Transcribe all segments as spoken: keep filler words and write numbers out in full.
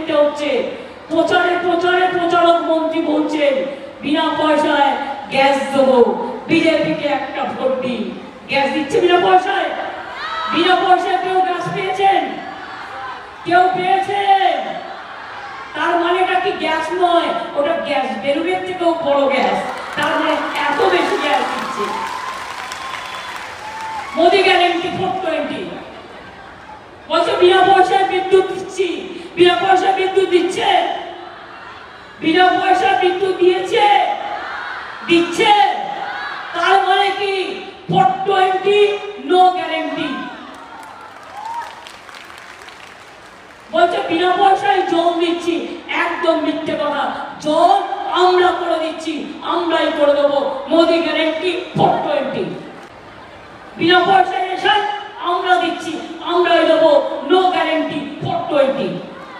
দিতে হচ্ছে। প্রচারে প্রচারে প্রচারক মন্ত্রী বলছেন বিনা পয়সায় গ্যাস দেবো, বিজেপিকে একটা ভোট দিন। গ্যাস দিচ্ছে বিনা পয়সায়? বিনা পয়সায় কেউ গ্যাস পেয়েছেন? কেউ পেয়েছেন? তার মানেটা কি গ্যাস নয়, ওটা গ্যাস বেলুনের থেকেও বড় গ্যাস। তার মানে এত বেশি গ্যাস দিচ্ছে। মোদি গ্যারেন্টি ফোর টোয়েন্টি বলছে বিনা পয়সায় বিদ্যুৎ দিচ্ছি। বিনা পয়সায় বিদ্যুৎ দিচ্ছে? বিনা পয়সা বিদ্যুৎ দিয়েছে? দিচ্ছে? তার মানে কি ফোর টোয়েন্টি নো গ্যারেন্টি। বলছে বিনা পয়সায় জল দিচ্ছি, একদম মিথ্যে কথা। জল আমরা করে দিচ্ছি, আমরাই করে দেবো। Modi guarantee four twenty. বিনা পয়সায় রেশন আমরা দিচ্ছি, আমরাই দেবো। No guarantee four twenty.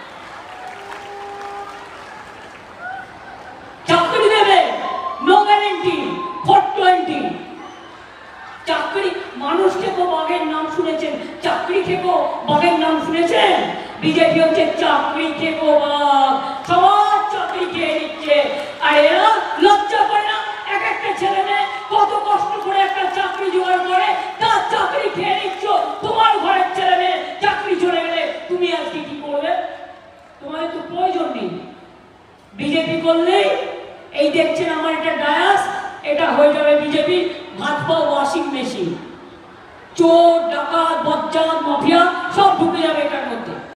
চাকরি দেবে, নো গ্যারেন্টি ফোর টোয়েন্টি। চাকরি, মানুষ খেকো বাঘের নাম শুনেছেন? চাকরি খেকো বাঘের নাম শুনেছেন? বিজেপি হচ্ছে চাকরি খেকো বাঘ, সবার চাকরি খেয়ে নিচ্ছে। আর এরা লজ্জা করে না? এক একটা ছেলে মেয়ে কত কষ্ট করে একটা চাকরি জোগাড় করে, তার চাকরি খেয়ে নিচ্ছ। তোমার ঘরের ছেলে মেয়ে চাকরি চলে গেলে তুমি আজকে কি করবে? তোমাদের তো প্রয়োজন নেই। বিজেপি করলেই এই দেখছেন আমার একটা ডায়াস, এটা হয়ে যাবে বিজেপি ভাত পাও ওয়াশিং মেশিন। চোর ডাকাত বজ্জাত মাফিয়া সব ঢুকে যাবে এটার মধ্যে।